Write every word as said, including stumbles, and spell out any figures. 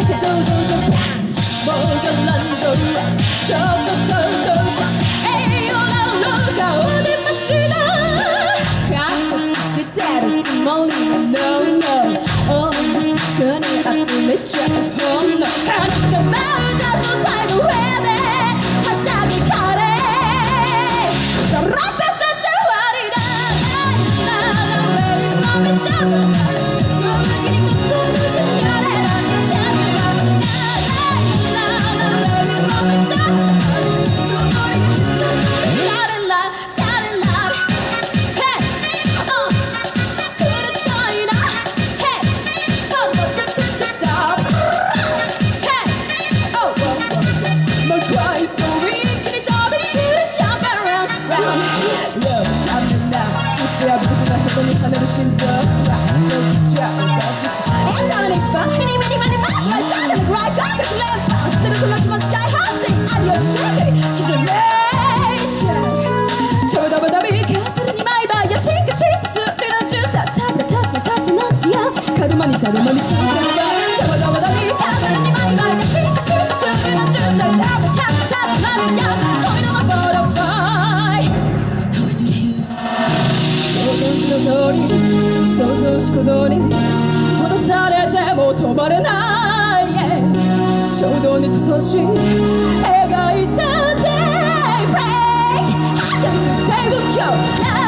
けどどうぞもう我慢ぞちょっとどうぞ栄養なる顔でましなカッコつけてるつもりは No no 女つくに溢れちゃうほんのあなたまだ舞台の上ではしゃぎかれラタタタ割りだななレイのめちゃぶ跳ねる心臓はどっちゃうかエンタメにバッキリミニマニマッライザーでもグライダーで連覇してるその気持ち大反省ありよしゃべり基準めいちゃうちょうどまだ見勝手に毎晩や進化してすりのジューサータブレタスのカットのチアカルマにタルマにタルマにちょうどまだ見勝手に毎晩や進化してすりのジューサータブレタスのカットのチア恋のまボロボイの通り想像し行動に戻されても止まれない、yeah、衝動に塗装し描いた Daybreak 儚くテーブル今日